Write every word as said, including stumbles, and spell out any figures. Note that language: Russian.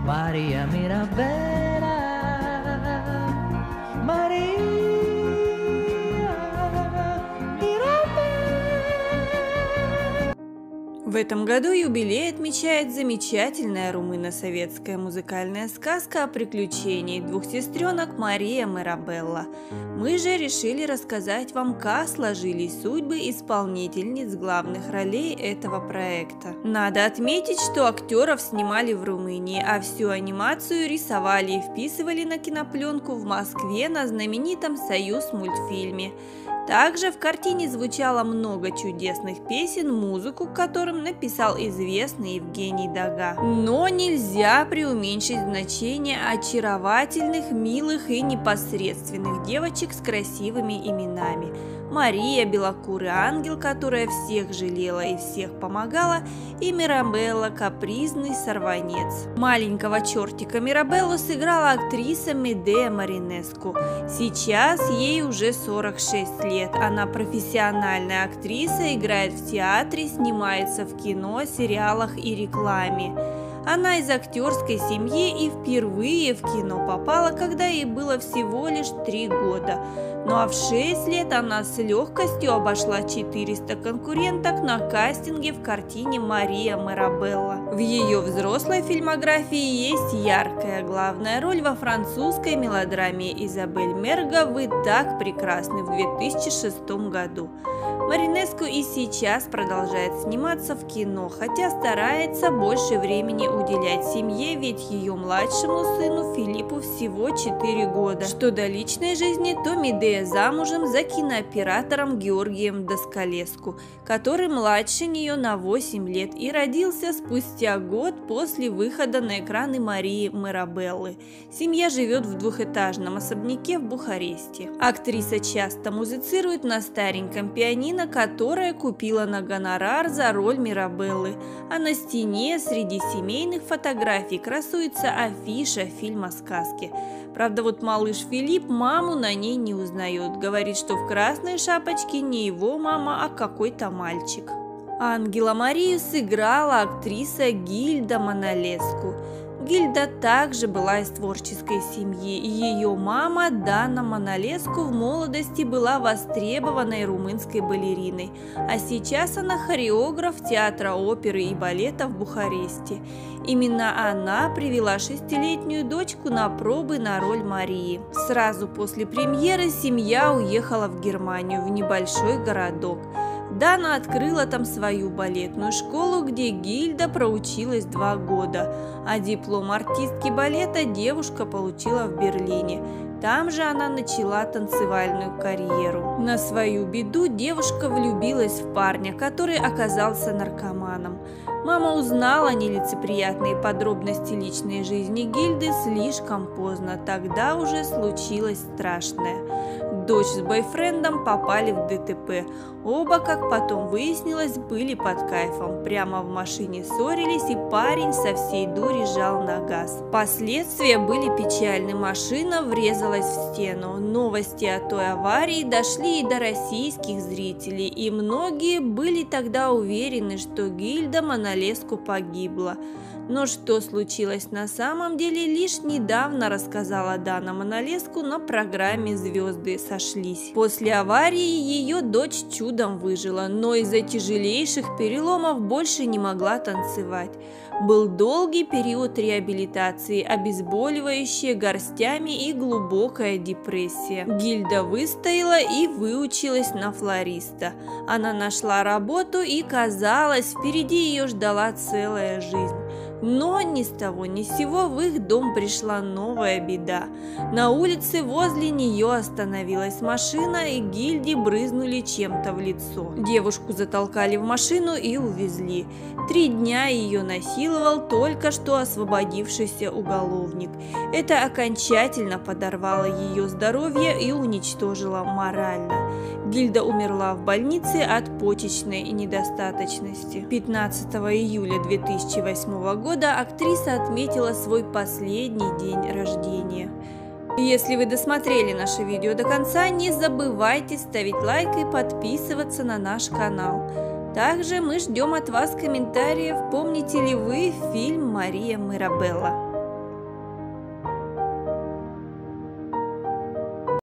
Maria Mirabella, Maria Mirabella. В этом году юбилей отмечает замечательная румыно-советская музыкальная сказка о приключении двух сестренок Мария Мирабелла. Мы же решили рассказать вам, как сложились судьбы исполнительниц главных ролей этого проекта. Надо отметить, что актеров снимали в Румынии, а всю анимацию рисовали и вписывали на кинопленку в Москве на знаменитом «Союз-мультфильме». Также в картине звучало много чудесных песен, музыку к которым написал известный Евгений Дага. Но нельзя преуменьшить значение очаровательных, милых и непосредственных девочек с красивыми именами. Мария – белокурый ангел, которая всех жалела и всех помогала, и Мирабелла – капризный сорванец. Маленького чертика Мирабеллу сыграла актриса Медея Маринеску. Сейчас ей уже сорок шесть лет. Она профессиональная актриса, играет в театре, снимается в кино, сериалах и рекламе. Она из актерской семьи и впервые в кино попала, когда ей было всего лишь три года. Ну а в шесть лет она с легкостью обошла четыреста конкуренток на кастинге в картине «Мария Мирабелла». В ее взрослой фильмографии есть яркая главная роль во французской мелодраме «Изабель Мерго. Вы так прекрасны» в две тысячи шестом году. Маринеску и сейчас продолжает сниматься в кино, хотя старается больше времени уделять семье, ведь ее младшему сыну Филиппу всего четыре года. Что до личной жизни, то Медея замужем за кинооператором Георгием Даскалеску, который младше нее на восемь лет и родился спустя год после выхода на экраны Марии Мирабеллы. Семья живет в двухэтажном особняке в Бухаресте. Актриса часто музицирует на стареньком пианино, которое купила на гонорар за роль Мирабеллы, а на стене среди семейных фотографий красуется афиша фильма «Сказки». Правда, вот малыш Филипп маму на ней не узнает, говорит, что в красной шапочке не его мама, а какой-то мальчик. Ангела Марию сыграла актриса Гильда Маналеску. Гильда также была из творческой семьи. Ее мама Дана Маналеску в молодости была востребованной румынской балериной, а сейчас она хореограф театра оперы и балета в Бухаресте. Именно она привела шестилетнюю дочку на пробы на роль Марии. Сразу после премьеры семья уехала в Германию, в небольшой городок. Дана открыла там свою балетную школу, где Гильда проучилась два года, а диплом артистки балета девушка получила в Берлине. Там же она начала танцевальную карьеру. На свою беду девушка влюбилась в парня, который оказался наркоманом. Мама узнала нелицеприятные подробности личной жизни Гильды слишком поздно, тогда уже случилось страшное. Дочь с бойфрендом попали в ДТП. Оба, как потом выяснилось, были под кайфом. Прямо в машине ссорились, и парень со всей дури жал на газ. Последствия были печальны. Машина врезалась в стену. Новости о той аварии дошли и до российских зрителей, и многие были тогда уверены, что Гильда Маналеску погибла. Но что случилось на самом деле, лишь недавно рассказала Дана Маналеску на программе «Звезды сошлись». После аварии ее дочь чудом выжила, но из-за тяжелейших переломов больше не могла танцевать. Был долгий период реабилитации, обезболивающие горстями и глубокая депрессия. Гильда выстояла и выучилась на флориста. Она нашла работу, и, казалось, впереди ее ждала целая жизнь. Но ни с того ни с сего в их дом пришла новая беда. На улице возле нее остановилась машина, и Гильде брызнули чем-то в лицо. Девушку затолкали в машину и увезли. Три дня ее насиловал только что освободившийся уголовник. Это окончательно подорвало ее здоровье и уничтожило морально. Гильда умерла в больнице от почечной недостаточности. пятнадцатого июля две тысячи восьмого года актриса отметила свой последний день рождения. Если вы досмотрели наше видео до конца, не забывайте ставить лайк и подписываться на наш канал. Также мы ждем от вас комментариев, помните ли вы фильм «Мария Мирабелла».